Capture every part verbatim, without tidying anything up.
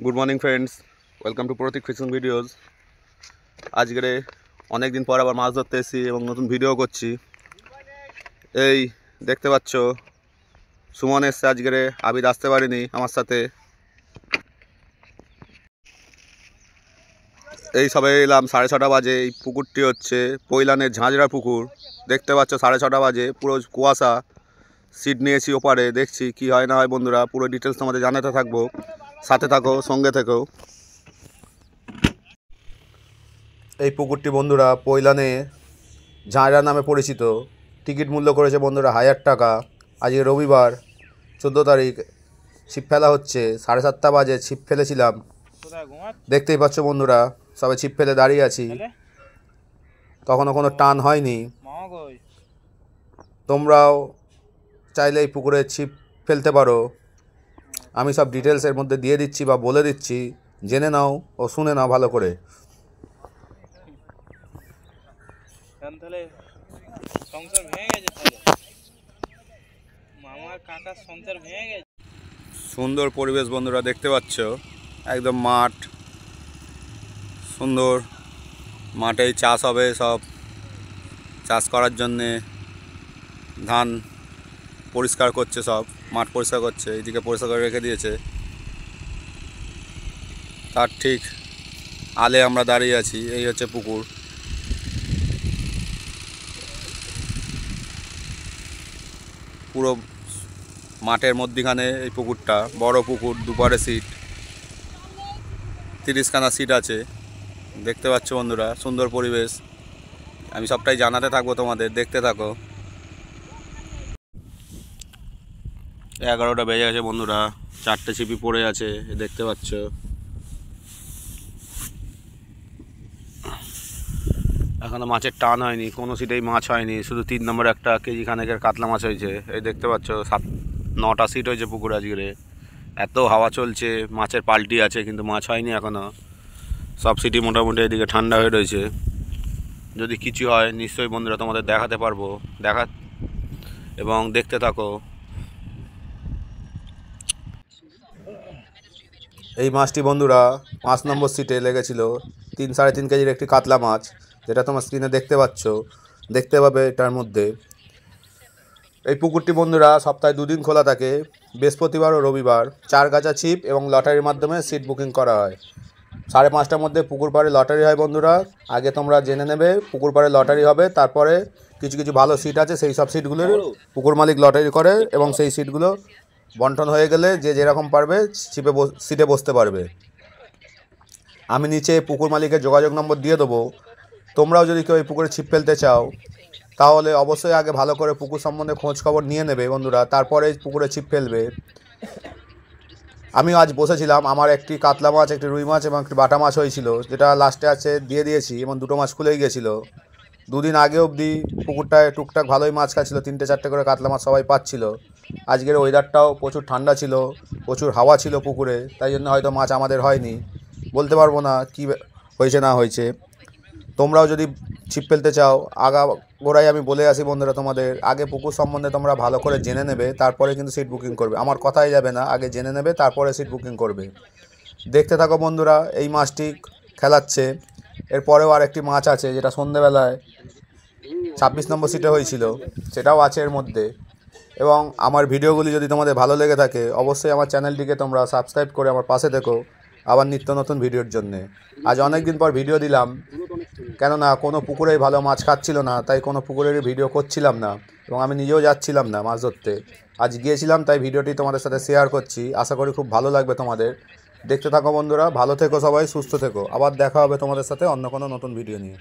Good morning friends, welcome to Prateek fishing videos. আজকে অনেক দিন পর আবার মাছ ধরতে এসেছি এবং নতুন ভিডিও করছি। এই দেখতে পাচ্ছ সুমন এসছে আজকে, আবিদ আসতে পারিনি আমার সাথে। এই সবে এলাম, সাড়ে ছটা বাজে। এই পুকুরটি হচ্ছে পৈলানের ঝাঁঝরা পুকুর। দেখতে পাচ্ছ সাড়ে ছটা বাজে, পুরো কুয়াশা। সিট নিয়েছি ওপারে, দেখছি কি হয় না হয়। বন্ধুরা পুরো ডিটেলস তোমাদের জানাতে থাকবো, সাথে থাকো, সঙ্গে থেকো। এই পুকুরটি বন্ধুরা পৈলানে ঝাঁঝরা নামে পরিচিত। টিকিট মূল্য করেছে বন্ধুরা হাজার টাকা। আজকে রবিবার চোদ্দো তারিখ, ছিপ ফেলা হচ্ছে। সাড়ে সাতটা বাজে ছিপ ফেলেছিলাম। দেখতেই পাচ্ছ বন্ধুরা, সবাই ছিপ ফেলে দাঁড়িয়ে আছি, তখনও কোনো টান হয়নি। তোমরাও চাইলে এই পুকুরে ছিপ ফেলতে পারো। আমি সব ডিটেলস এর মধ্যে দিয়ে দিচ্ছি বা বলে দিচ্ছি, জেনে নাও ও শুনে নাও ভালো করে। সুন্দর পরিবেশ বন্ধুরা, দেখতে পাচ্ছ একদম মাঠ, সুন্দর মাঠেই চাষ হবে। সব চাষ করার জন্যে ধান পরিষ্কার করছে, সব মাঠ পরিষ্কার করছে। এইদিকে পরিষ্কার করে রেখে দিয়েছে। তার ঠিক আলে আমরা দাঁড়িয়ে আছি। এই হচ্ছে পুকুর। পুরো মাঠের মধ্যিখানে এই পুকুরটা, বড় পুকুর, দুপারে সিট, তিরিশখানা সিট আছে। দেখতে পাচ্ছ বন্ধুরা, সুন্দর পরিবেশ। আমি সবটাই জানাতে থাকবো তোমাদের, দেখতে থাকো। এগারোটা বেজে গেছে বন্ধুরা, চারটে ছিপি পড়ে আছে, দেখতে পাচ্ছ। এখনো মাছের টান হয়নি, কোনো সিটেই মাছ হয়নি। শুধু তিন নম্বর একটা কেজি খানেকের কাতলা মাছ হয়েছে। এই দেখতে পাচ্ছ সাত নটা সিট হয়েছে পুকুরে আজকে। এত হাওয়া চলছে, মাছের পাল্টি আছে, কিন্তু মাছ হয়নি এখনও। সব সিটি মোটামুটি এদিকে ঠান্ডা হয়ে রয়েছে। যদি কিছু হয় নিশ্চয়ই বন্ধুরা তোমাদের দেখাতে পারবো, দেখা এবং দেখতে থাকো। এই মাছটি বন্ধুরা পাঁচ নম্বর সিটে লেগেছিল। তিন সাড়ে তিন কেজির একটি কাতলা মাছ, যেটা তোমার স্ক্রিনে দেখতে পাচ্ছ, দেখতে পাবে এটার মধ্যে। এই পুকুরটি বন্ধুরা সপ্তাহে দুদিন খোলা থাকে, বৃহস্পতিবার ও রবিবার। চার গাছা ছিপ এবং লটারির মাধ্যমে সিট বুকিং করা হয়। সাড়ে পাঁচটার মধ্যে পুকুর পাড়ে লটারি হয় বন্ধুরা। আগে তোমরা জেনে নেবে পুকুর পাড়ে লটারি হবে, তারপরে কিছু কিছু ভালো সিট আছে, সেই সব সিটগুলোর পুকুর মালিক লটারি করে এবং সেই সিটগুলো বন্টন হয়ে গেলে যে যেরকম পারবে ছিপে সিটে বসতে পারবে। আমি নিচে পুকুর মালিকের যোগাযোগ নম্বর দিয়ে দেবো। তোমরাও যদি কেউ এই পুকুরে ছিপ ফেলতে চাও, তাহলে অবশ্যই আগে ভালো করে পুকুর সম্বন্ধে খোঁজ খবর নিয়ে নেবে বন্ধুরা, তারপরে পুকুরে ছিপ ফেলবে। আমি আজ বসেছিলাম, আমার একটি কাতলা মাছ, একটি রুই মাছ এবং একটি বাটা মাছ হয়েছিল, যেটা লাস্টে আছে দিয়ে দিয়েছি এবং দুটো মাছ খুলেই গেছিলো। দুদিন আগে অবধি পুকুরটায় টুকটাক ভালোই মাছ খাচ্ছিলো, তিনটে চারটে করে কাতলা মাছ সবাই পাচ্ছিল। আজকের ওয়েদারটাও প্রচুর ঠান্ডা ছিল, প্রচুর হাওয়া ছিল পুকুরে, তাই জন্য হয়তো মাছ আমাদের হয়নি। বলতে পারবো না কী হয়েছে না হয়েছে। তোমরাও যদি ছিপ ফেলতে চাও, আগা গোড়ায় আমি বলে আসি বন্ধুরা তোমাদের, আগে পুকুর সম্বন্ধে তোমরা ভালো করে জেনে নেবে, তারপরে কিন্তু সিট বুকিং করবে। আমার কথাই যাবে না, আগে জেনে নেবে তারপরে সিট বুকিং করবে। দেখতে থাকো বন্ধুরা, এই মাছটি খেলাচ্ছে। এরপরেও আর একটি মাছ আছে, যেটা সন্ধেবেলায় ছাব্বিশ নম্বর সিটে হয়েছিল, সেটাও আছে এর মধ্যে। এবং আমার ভিডিওগুলি যদি তোমাদের ভালো লেগে থাকে, অবশ্যই আমার চ্যানেলটিকে তোমরা সাবস্ক্রাইব করে আমার পাশে থেকো আবার নিত্য নতুন ভিডিওর জন্যে। আজ অনেক দিন পর ভিডিও দিলাম, কেননা কোনো পুকুরেই ভালো মাছ খাচ্ছিল না, তাই কোনো পুকুরেরই ভিডিও করছিলাম না এবং আমি নিজেও যাচ্ছিলাম না মাছ ধরতে। আজ গিয়েছিলাম, তাই ভিডিওটি তোমাদের সাথে শেয়ার করছি। আশা করি খুব ভালো লাগবে তোমাদের। দেখতে থাকো বন্ধুরা, ভালো থেকো সবাই, সুস্থ থেকো। আবার দেখা হবে তোমাদের সাথে অন্য কোনো নতুন ভিডিও নিয়ে।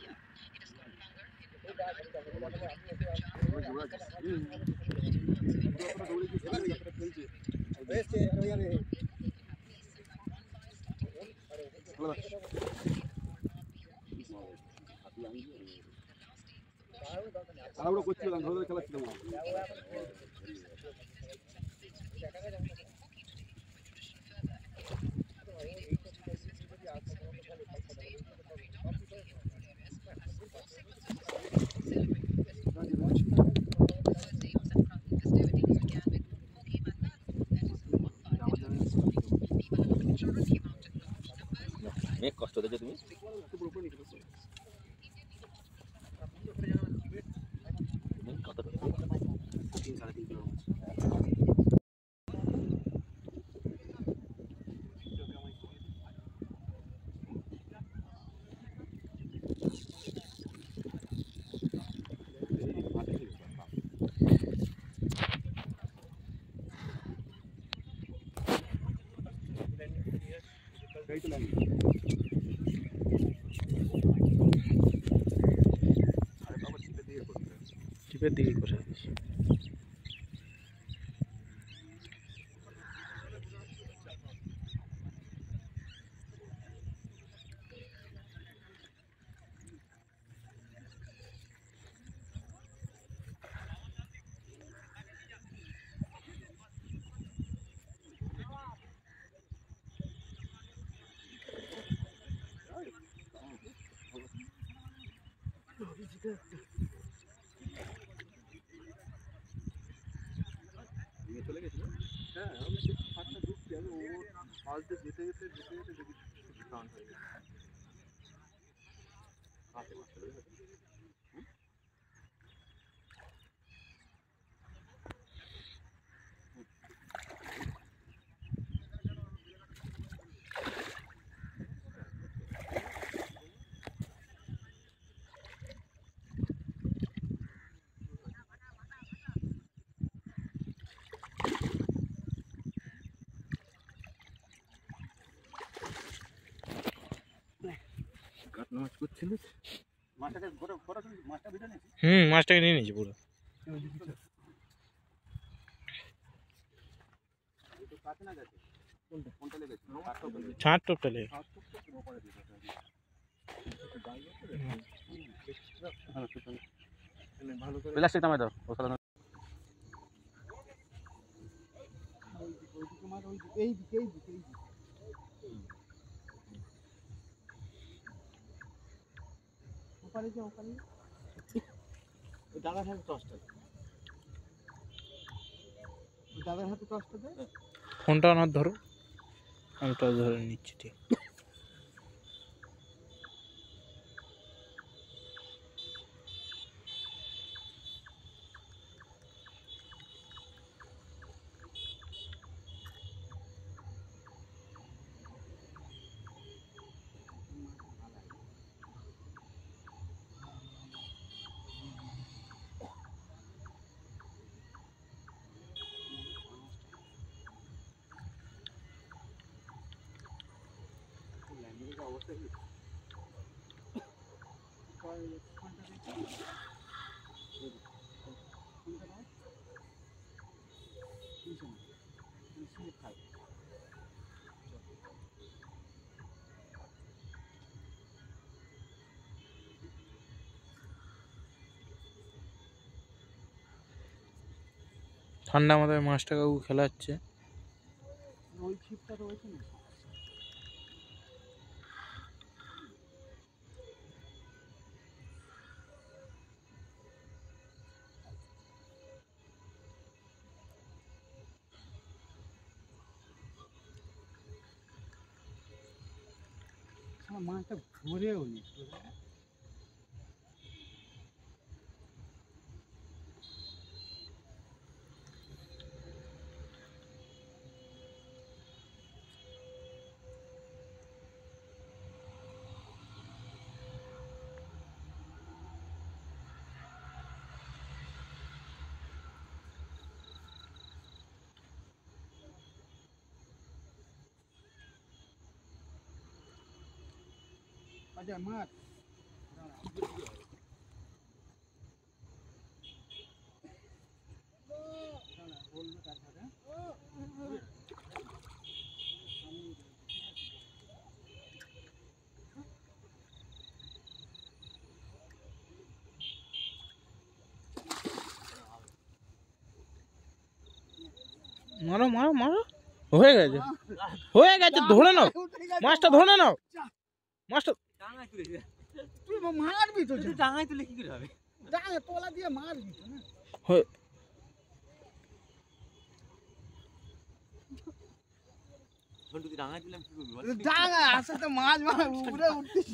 Mm-hmm. তাড়াহুড়ো করছিলাম, ধরে ধরে খেলাচ্ছিলাম। অনেক কষ্ট দেখে তুমি কত তিন সাড়ে তিন কিলো টিপের দিকে করে চলে গেছিল। হ্যাঁ, আমি ফাঁকটা ঢুকছি, আমি ও ফালতে যেতে যেতে যেতে যেতে দেখি টান হয়ে গেছে। হাতে মাছ চলে গেছে। কাতলা মাছ করছিলিস? মাছটাকে বড় বড় মাছটা ভিতরে নিয়েছিস? হুম মাছটাকে নিয়ে নিয়েছি পুরো। কাছে না গেছে কোনটা কোনটা লেগেছে? ছাঁট টোপটা লেগে ভালো করে প্লাস্টিক নামাই দাও ওখানে ওইদিকে মাছ, ওইদিকে এই দিকে এই দিকে এই দিকে ওপারে যা ওপারে ওই দাদার হাতে টসটা ওই দাদার হাতে টসটা দে। ফোনটা আমার ধরো, আমি টস ধরে নিচ্ছি। ঠিক অবস্থা কি ঠান্ডা মাথায় মাছটা কাকু খেলাচ্ছে। ওই ছিপটা রয়েছে না মাছটা ঘুরেও নি আচ্ছা মাছ মারো মারো মারো হয়ে গেছে হয়ে গেছে ধরে নাও মাছটা ধরে নাও মাছটা ডাঙায় তুলেছে তুই মারবি তো তুই ডাঙায় তুলে কি করে হবে ডাঙা তোলা দিয়ে মারবি তো না হয়ে ঘন্টু তুই ডাঙায় তুলে আমি কি করবি বল ডাঙা আসে তো মাছ মার উপরে উঠতিস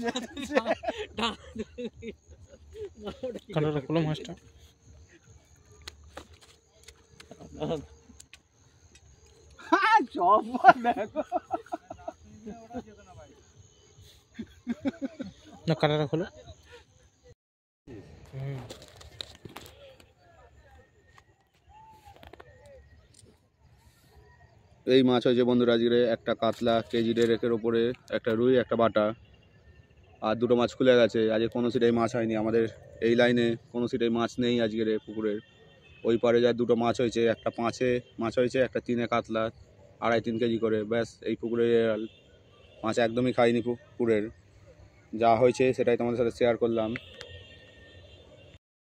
কাঁটাটা খোলো মাছটা হ্যাঁ চপ দেখো না কাঁটাটা খোলো হুম এই মাছ হয়েছে বন্ধুরা আজকে একটা কাতলা কেজি দেড়েকের ওপরে, একটা রুই, একটা বাটা, আর দুটো মাছ খুলে গেছে। আজকে কোনো সিটাই মাছ হয়নি আমাদের এই লাইনে, কোনো সিটাই মাছ নেই আজকের পুকুরের। ওই পারে যা দুটো মাছ হয়েছে, একটা পাঁচে মাছ হয়েছে, একটা তিনে কাতলা, আড়াই তিন কেজি করে, ব্যাস। এই পুকুরে মাছ একদমই খাইনি পুকুরের, যা হয়েছে সেটাই তোমাদের সাথে শেয়ার করলাম।